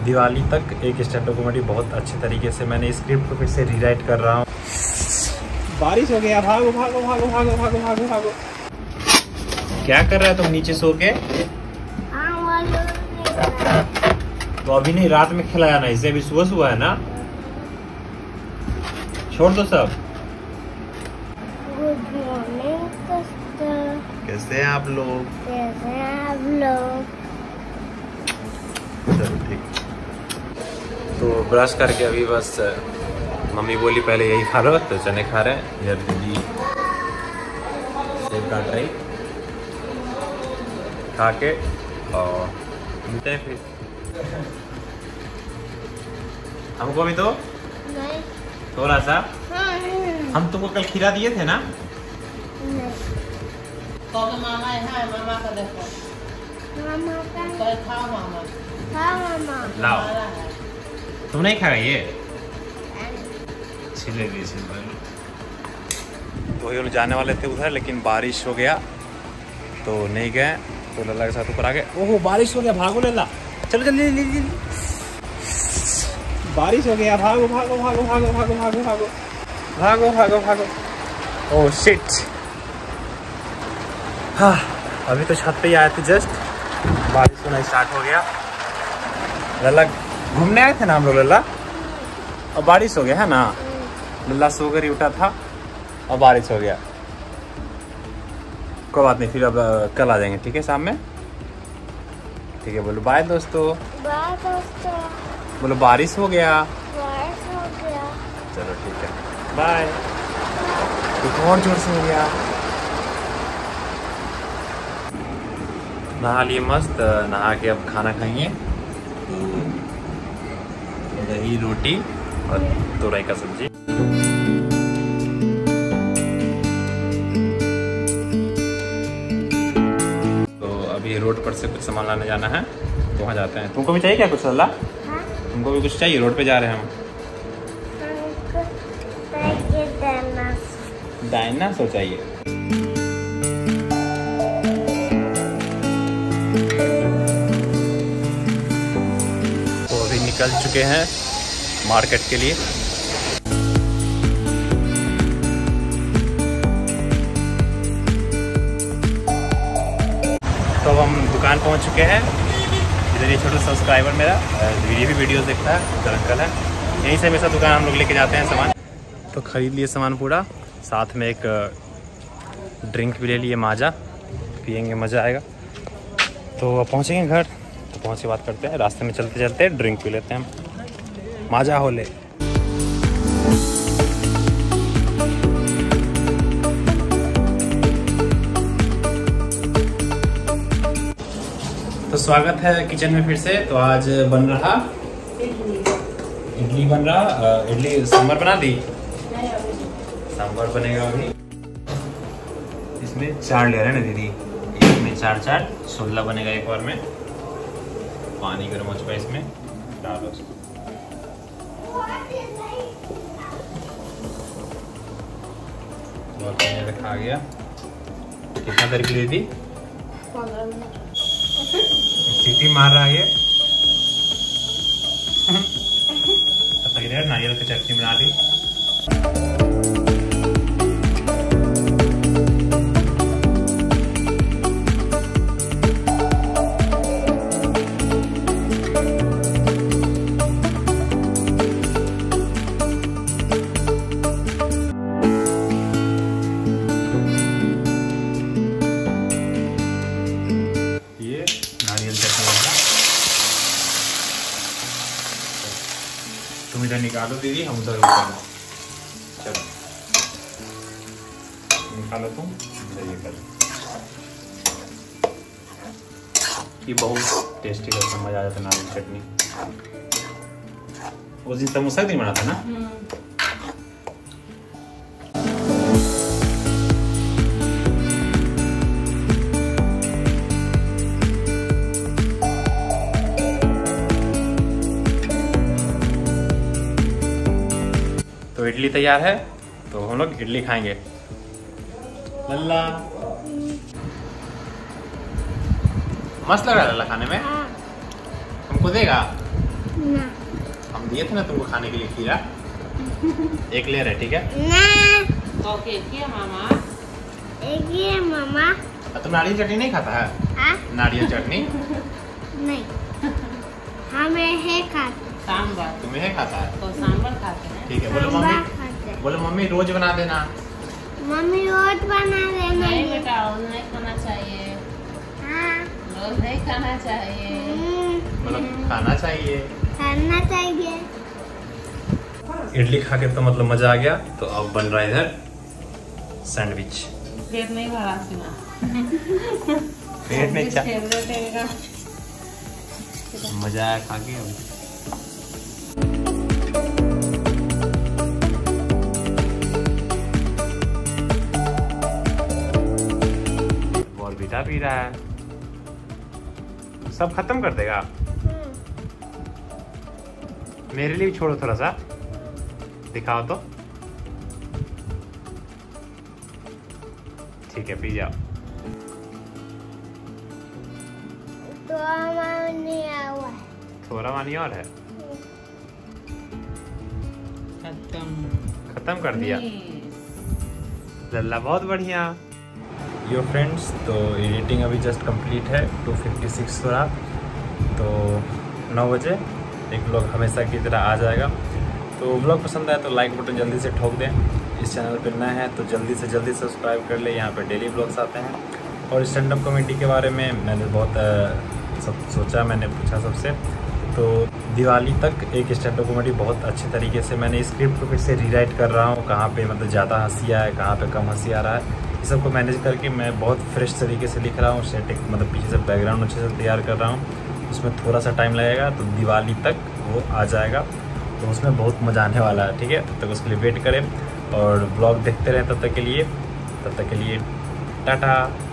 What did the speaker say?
दिवाली तक एक stand up comedy बहुत अच्छे तरीके से मैंने स्क्रिप्ट को फिर से रीराइट कर रहा हूँ। बारिश हो गया, भागो भागो भागो भागो भागो भागो भागो। क्या कर रहा है तुम नीचे सो के? तो अभी नहीं, रात में खिलाया ना इसे, अभी सुबह सुबह है ना, छोड़ दो सब। Good morning sister. कैसे हैं आप लोग? कैसे हैं आप लोग? चलो ठीक। तो ब्रश करके अभी बस मम्मी बोली पहले यही खा लो, तो चने खा रहे हैं। इधर दीदी सेब काट रही, खा के और मिलते हैं फिर। हमको भी तो नहीं थोड़ा सा, नहीं हम तुमको कल खीरा दिए थे ना। तो मामा है, मामा का देखो, मामा का तो खाओ मामा, हाँ मामा लाओ, हमारा है। तुम नहीं खाएगा ये? छिले भी छिले। तो वही लोग जाने वाले थे उधर, लेकिन बारिश हो गया तो नहीं गए। तो लल्ला के साथ ऊपर आ गए। ओहो बारिश हो गया, भागो लल्ला, चलो जल्दी। बारिश हो गया, भागो भागो भागो भागो भागो भागो भागो भागो भागो भागो। Oh shit. हाँ अभी तो छत पे ही आए थे जस्ट, बारिश होना स्टार्ट हो गया। लल्ला घूमने आए थे ना हम लोग लल्ला, और बारिश हो गया है ना। लल्ला सोकर ही उठा था और बारिश हो गया। कोई बात नहीं, फिर अब कल आ जाएंगे, ठीक है शाम में। ठीक है बोलो बाय दोस्तों। बाय दोस्तों। बोलो बारिश हो गया। बारिश हो गया। चलो ठीक है बाय। एक और जोर से हो गया। नहा लिए मस्त, नहा के अब खाना खाएंगे। दही रोटी और तोरई का सब्जी। तो अभी रोड पर से कुछ सामान लाने जाना है, तो वहाँ जाते हैं। तुमको भी चाहिए क्या कुछ लल्ला? हाँ तुमको भी कुछ चाहिए? रोड पे जा रहे हैं हम। हमको चाहिए डायनासोर चाहिए। तो अभी निकल चुके हैं मार्केट के लिए। तो अब हम दुकान पहुंच चुके हैं। इधर ये छोटा सब्सक्राइबर मेरा ये भी वीडियोस देखता है, इधर अंकल है। यहीं से हमेशा दुकान हम लोग लेके जाते हैं सामान। तो खरीद लिए सामान पूरा, साथ में एक ड्रिंक भी ले लिए, माजा पियेंगे, मज़ा आएगा। तो अब पहुँचेंगे घर, तो पहुँच के बात करते हैं। रास्ते में चलते चलते ड्रिंक पी लेते हैं हम, माजा होले। तो स्वागत है किचन में फिर से। तो आज बन रहा इडली बन रहा। इडली सांभर बना दी, सांभर बनेगा अभी। इसमें 4 लेयर है ना दीदी, एक में 4 छोला बनेगा एक बार में। पानी गर्म हो चुका है, इसमें डालो। खा गया। कितना देर की दीदी? 15 मिनट। सीटी मार रहा है ये। तब तक इधर नारियल की चटनी बना दी। तुम इधर निकालो दीदी, हम उधर उतारो। चलो निकालो तुम, ये करो। ये बहुत टेस्टी लगता है, मजा आ जाता है नारियल चटनी। उस दिन समोसा नहीं बना था ना। तो इडली तैयार है, तो हम लोग इडली खाएंगे। लल्ला मस्त लग रहा है लल्ला खाने में। हमको देगा? ना हम दिए थे ना तुमको खाने के लिए खीरा, एक ले रहे, ठीक है? ना तो किया मामा एक ये मामा। तुम नारियल चटनी नहीं खाता है? हाँ नारियल चटनी नहीं हमें है खाते सांबर, तुम्हें है खाता है? तो सांबर खाते हैं। ठीक है, बोलो सांभर मम्मी, खाते। बोलो मम्मी रोज बना देना। मम्मी रोज बना देना नहीं ये। बेटा, रोज नहीं खाना चाहिए, हाँ रोज नहीं खाना चाहिए। मतलब खाना चाहिए। खाना चाहिए। इडली खा के तो मतलब मजा आ गया। तो अब बन रहा है इधर सैंडविच। पेट नहीं भरा सीना, पेट में क्या फेवरेट है इनका। मजा आया खा के। अभी बॉर्नवीटा पी रहा है, सब खत्म कर देगा। मेरे लिए भी छोड़ो थोड़ा सा, दिखाओ तो। ठीक है, पी जाओ। तो हमारा नहीं आया है। थोड़ा पानी और है, खत्म कर दिया। लल्ला बहुत बढ़िया। यो फ्रेंड्स, तो एडिटिंग अभी जस्ट कंप्लीट है, 2:56 हो रहा। तो 9 बजे एक व्लॉग हमेशा की तरह आ जाएगा। तो व्लॉग पसंद आए तो लाइक बटन जल्दी से ठोक दें। इस चैनल पर नए हैं तो जल्दी से जल्दी सब्सक्राइब कर ले। यहाँ पे डेली व्लॉग्स आते हैं। और स्टैंड अप कॉमेडी के बारे में मैंने बहुत सोचा, मैंने पूछा सबसे। तो दिवाली तक एक स्टैंड अप कॉमेडी बहुत अच्छे तरीके से मैंने स्क्रिप्ट को फिर से रीराइट कर रहा हूँ। कहाँ पे मतलब ज़्यादा हंसी आए, कहाँ पे कम हंसी आ रहा है, इस सबको मैनेज करके मैं बहुत फ्रेश तरीके से लिख रहा हूँ। सेटिंग मतलब पीछे से बैकग्राउंड अच्छे से तैयार कर रहा हूँ। उसमें थोड़ा सा टाइम लगेगा, तो दिवाली तक वो आ जाएगा। तो उसमें बहुत मज़ा आने वाला है, ठीक है? तब तक उसके लिए वेट करें और ब्लॉग देखते रहें। तब तक के लिए टाटा।